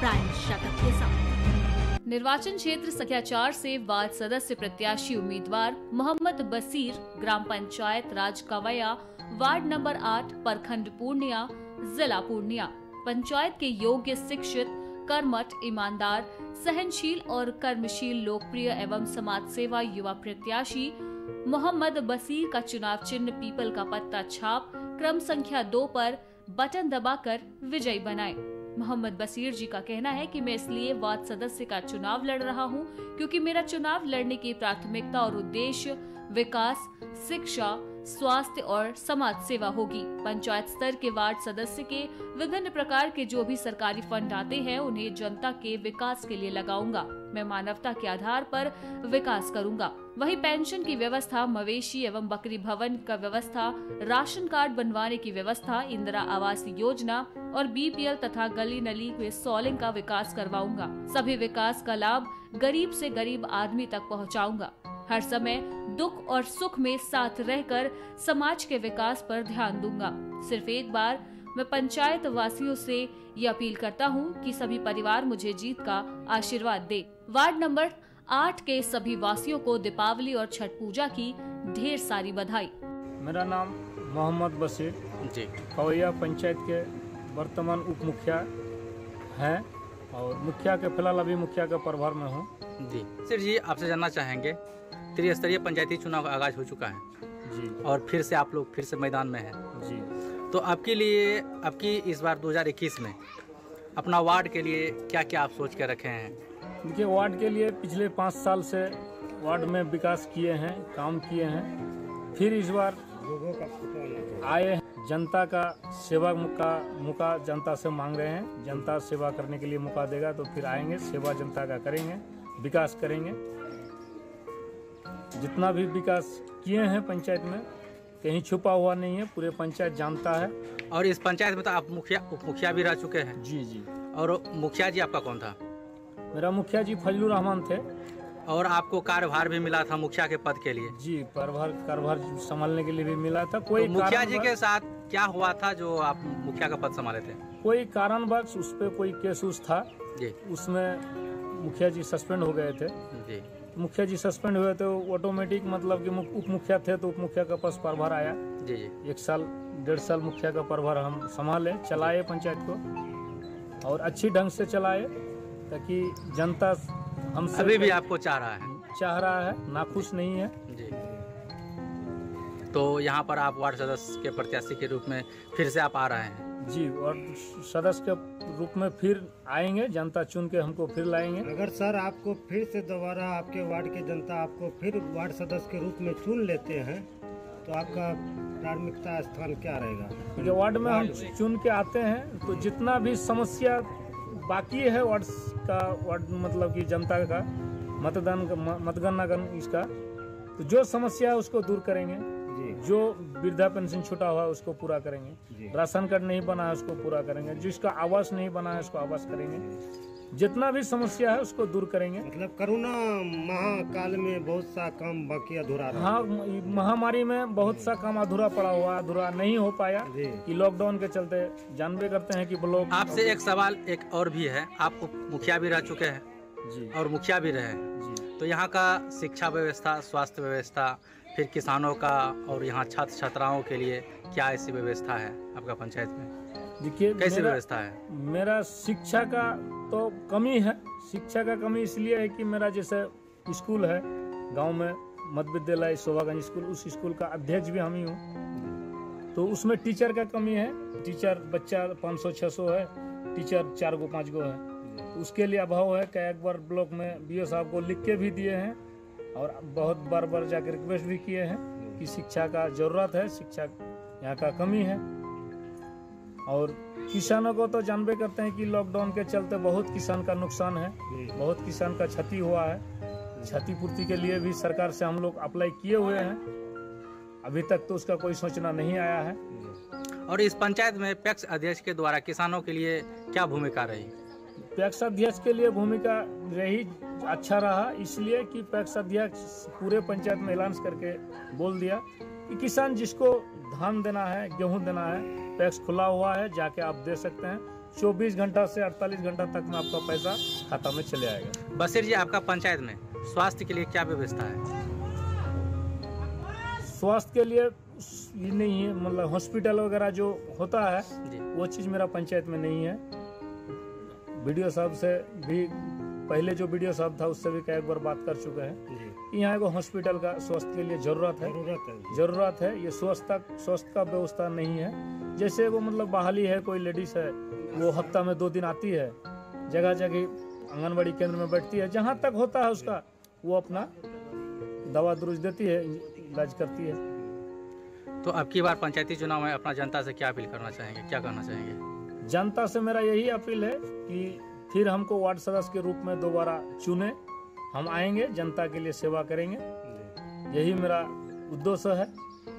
Brian शतक के साथ। निर्वाचन क्षेत्र सखिया 4 से वार्ड सदस्य प्रत्याशी उम्मीदवार मोहम्मद बसीर, ग्राम पंचायत राज कवैया, वार्ड नंबर 8, प्रखंड पूर्णिया, जिला पूर्णिया। पंचायत के योग्य, शिक्षित, कर्मठ, ईमानदार, सहनशील और कर्मशील, लोकप्रिय एवं समाज सेवा युवा प्रत्याशी मोहम्मद बसीर का चुनाव चिन्ह पीपल का पत्ता छाप क्रम संख्या 2 पर बटन दबाकर विजयी बनाएं। मोहम्मद बसीर जी का कहना है कि मैं इसलिए वार्ड सदस्य का चुनाव लड़ रहा हूं क्योंकि मेरा चुनाव लड़ने की प्राथमिकता और उद्देश्य विकास, शिक्षा, स्वास्थ्य और समाज सेवा होगी। पंचायत स्तर के वार्ड सदस्य के विभिन्न प्रकार के जो भी सरकारी फंड आते हैं उन्हें जनता के विकास के लिए लगाऊंगा। मैं मानवता के आधार पर विकास करूंगा। वही पेंशन की व्यवस्था, मवेशी एवं बकरी भवन का व्यवस्था, राशन कार्ड बनवाने की व्यवस्था, इंदिरा आवास योजना और बीपीएल तथा गली नली में सोलिंग का विकास करवाऊंगा। सभी विकास का लाभ गरीब से गरीब आदमी तक पहुंचाऊंगा। हर समय दुख और सुख में साथ रहकर समाज के विकास पर ध्यान दूंगा। सिर्फ एक बार मैं पंचायत वासियों से ये अपील करता हूँ कि सभी परिवार मुझे जीत का आशीर्वाद दे। वार्ड नंबर 8 के सभी वासियों को दीपावली और छठ पूजा की ढेर सारी बधाई। मेरा नाम मोहम्मद बसीर जी, कवैया पंचायत के वर्तमान उप मुखिया हैं और मुखिया के फिलहाल अभी मुखिया के प्रभार में हूँ जी। सर जी, आपसे जानना चाहेंगे, त्रिस्तरीय पंचायती चुनाव का आगाज हो चुका है जी और फिर से आप लोग फिर से मैदान में हैं जी। तो आपके लिए आपकी इस बार 2021 में अपना वार्ड के लिए क्या क्या आप सोच के रखे हैं? देखिए, वार्ड के लिए पिछले 5 साल से वार्ड में विकास किए हैं, काम किए हैं। फिर इस बार आए जनता का सेवा का मौका जनता से मांग रहे हैं। जनता सेवा करने के लिए मौका देगा तो फिर आएंगे, सेवा जनता का करेंगे, विकास करेंगे। जितना भी विकास किए हैं पंचायत में कहीं छुपा हुआ नहीं है, पूरे पंचायत जानता है। और इस पंचायत में तो आप मुखिया उप मुखिया भी रह चुके हैं? जी जी। और मुखिया जी आपका कौन था? मेरा मुखिया जी फजलुर रहमान थे। और आपको कार्यभार भी मिला था मुखिया के पद के लिए? जी, कार्यभार संभालने के लिए भी मिला था। कोई तो मुखिया जी के साथ क्या हुआ था जो आप मुखिया का पद संभाले थे? कोई कारणवश उस पर कोई केस था जी, उसमें मुखिया जी सस्पेंड हो गए थे जी। मुखिया जी सस्पेंड हुए तो ऑटोमेटिक मतलब कि उप मुखिया थे तो उप मुखिया का पास प्रभार आया जी जी। 1 साल 1.5 साल मुखिया का प्रभार हम संभाले, चलाए पंचायत को और अच्छी ढंग से चलाए ताकि जनता हमसे अभी भी आपको चाह रहा है, नाखुश नहीं है जी। तो यहाँ पर आप वार्ड सदस्य के प्रत्याशी के रूप में फिर से आप आ रहे हैं? जी, और सदस्य के रूप में फिर आएंगे, जनता चुन के हमको फिर लाएंगे। अगर सर आपको फिर से दोबारा आपके वार्ड की जनता आपको फिर वार्ड सदस्य के रूप में चुन लेते हैं तो आपका प्राथमिकता स्थान क्या रहेगा? जो वार्ड में हम चुन के आते हैं तो जितना भी समस्या बाकी है वार्ड मतलब कि जनता का मतगणना इसका, तो जो समस्या है उसको दूर करेंगे। जो वृद्धा पेंशन छूटा हुआ है उसको पूरा करेंगे, राशन कार्ड नहीं बना है उसको पूरा करेंगे, जिसका आवास नहीं बना है उसको आवास करेंगे, जितना भी समस्या है उसको दूर करेंगे। मतलब कोरोना महाकाल में बहुत सा काम बाकी अधूरा रहा। हाँ, महामारी में बहुत सा काम अधूरा नहीं हो पाया कि लॉकडाउन के चलते। जानबे करते हैं कि लोग। आपसे एक सवाल एक और भी है, आप उप मुखिया भी रह चुके हैं जी और मुखिया भी रहे हैं, तो यहाँ का शिक्षा व्यवस्था, स्वास्थ्य व्यवस्था, फिर किसानों का और यहाँ छात्र छात्राओं के लिए क्या ऐसी व्यवस्था है आपका पंचायत में? देखिए, कैसी व्यवस्था है? मेरा शिक्षा का तो कमी है। शिक्षा का कमी इसलिए है कि मेरा जैसे स्कूल है गांव में, मध्य विद्यालय शोभागंज स्कूल, उस स्कूल का अध्यक्ष भी हम ही हूँ, तो उसमें टीचर का कमी है। टीचर बच्चा 500-600 है, टीचर 4 गो 5 गो है, तो उसके लिए अभाव है। कई बार ब्लॉक में बीओ साहब को लिख के भी दिए हैं और बहुत बार जाकर रिक्वेस्ट भी किए हैं कि शिक्षा का जरूरत है, शिक्षा यहाँ का कमी है। और किसानों को तो जानबे करते हैं कि लॉकडाउन के चलते बहुत किसान का नुकसान है, बहुत किसान का क्षति हुआ है। क्षतिपूर्ति के लिए भी सरकार से हम लोग अप्लाई किए हुए हैं, अभी तक तो उसका कोई सूचना नहीं आया है। और इस पंचायत में पैक्स अध्यक्ष के द्वारा किसानों के लिए क्या भूमिका रही? पैक्स अध्यक्ष के लिए भूमिका रही अच्छा रहा, इसलिए कि पैक्स अध्यक्ष पूरे पंचायत में ऐलान करके बोल दिया कि किसान जिसको धान देना है, गेहूं देना है, पैक्स खुला हुआ है, जाके आप दे सकते हैं। 24 घंटा से 48 घंटा तक में आपका पैसा खाता में चले आएगा। बशीर जी, आपका पंचायत में स्वास्थ्य के लिए क्या व्यवस्था है? स्वास्थ्य के लिए ये नहीं है, मतलब हॉस्पिटल वगैरह जो होता है जी। वो चीज़ मेरा पंचायत में नहीं है। वीडियो साहब से भी, पहले जो वीडियो साहब था उससे भी कई बार बात कर चुके हैं कि यहाँ को हॉस्पिटल का स्वास्थ्य के लिए ज़रूरत है। ये स्वास्थ्य का व्यवस्था नहीं है। जैसे वो मतलब बहाली है, कोई लेडीज़ है वो हफ्ता में 2 दिन आती है, जगह जगह आंगनबाड़ी केंद्र में बैठती है, जहाँ तक होता है उसका वो अपना दवा दुरुस्त देती है, इलाज करती है। तो अब की बार पंचायती चुनाव में अपना जनता से क्या अपील करना चाहेंगे, क्या कहना चाहेंगे? जनता से मेरा यही अपील है कि फिर हमको वार्ड सदस्य के रूप में दोबारा चुने, हम आएंगे, जनता के लिए सेवा करेंगे, यही मेरा उद्देश्य है।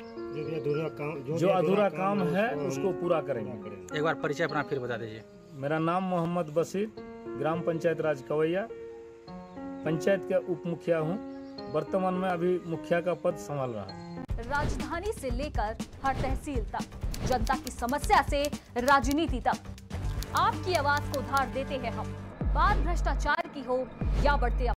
जो अधूरा काम है उसको पूरा करेंगे। एक बार परिचय अपना फिर बता दीजिए। मेरा नाम मोहम्मद बशीर, ग्राम पंचायत राज कवैया, पंचायत के उप मुखिया हूँ। वर्तमान में अभी मुखिया का पद संभाल रहा हूँ। राजधानी से लेकर हर तहसील तक, जनता की समस्या से राजनीति तक, आपकी आवाज को उधार देते हैं हम। बात भ्रष्टाचार की हो या बढ़ते